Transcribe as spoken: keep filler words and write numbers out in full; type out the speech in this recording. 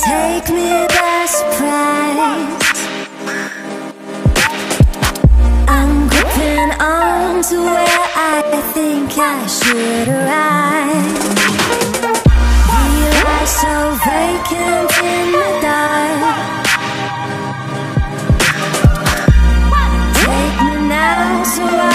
take me by surprise. I'm gripping on to where I think I should arrive. We lie so vacant in the dark. Take me now so I